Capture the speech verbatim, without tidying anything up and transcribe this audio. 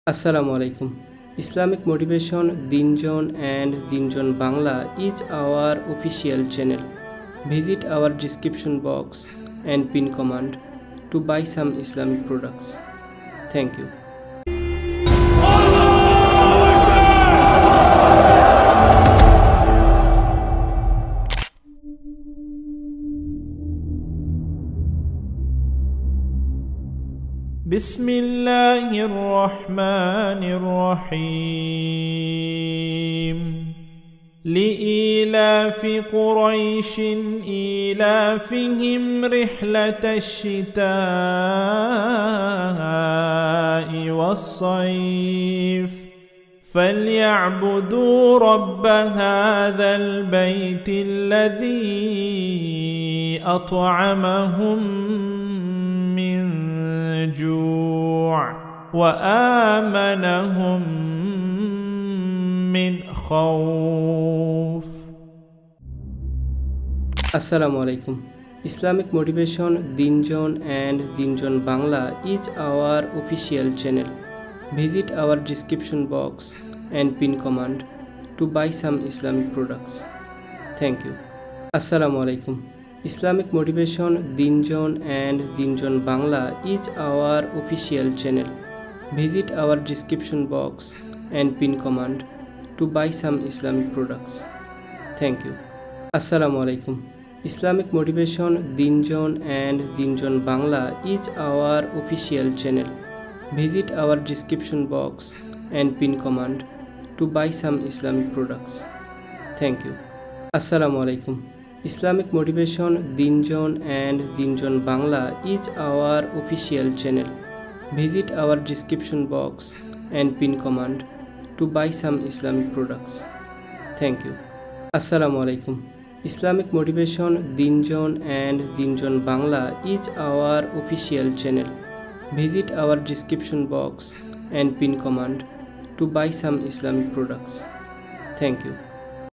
Assalamu alaikum. Islamic Motivation Dinjon and Dinjon Bangla is our official channel. Visit our description box and pin command to buy some Islamic products. Thank you. بسم الله الرحمن الرحيم لإيلاف قريش إيلافهم رحلة الشتاء والصيف فليعبدوا رب هذا البيت الذي أطعمهم من جوع وآمنهم من خوف. Assalamu alaikum. Islamic Motivation Dinjon and Dinjon Bangla is our official channel. Visit our description box and pin command to buy some Islamic products. Thank you. Assalamu alaikum. Islamic Motivation Dinjon and Dinjon Bangla is our official channel. Visit our description box and pin command to buy some Islamic products. Thank you. Assalamu alaikum. Islamic Motivation Dinjon and Dinjon Bangla is our official channel. Visit our description box and pin command to buy some Islamic products. Thank you. Assalamu alaikum. Islamic Motivation Dinjon and Dinjon Bangla is our official channel. Visit our description box and pin command to buy some Islamic products. Thank you. Assalamu alaikum. Islamic Motivation Dinjon and Dinjon Bangla is our official channel. Visit our description box and pin command to buy some Islamic products. Thank you.